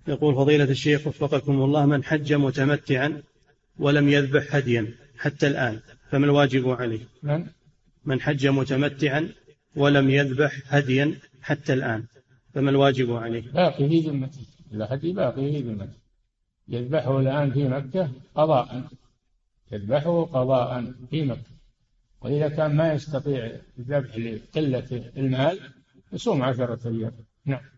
يقول فضيلة الشيخ وفقكم الله، من حج متمتعا ولم يذبح هديا حتى الآن فما الواجب عليه؟ من حج متمتعا ولم يذبح هديا حتى الآن فما الواجب عليه؟ باقي في ذمته، الهدي باقي في ذمته، يذبحه الآن في مكة قضاء، يذبحه قضاء في مكة. وإذا كان ما يستطيع الذبح لقلة المال يصوم 10 أيام. نعم.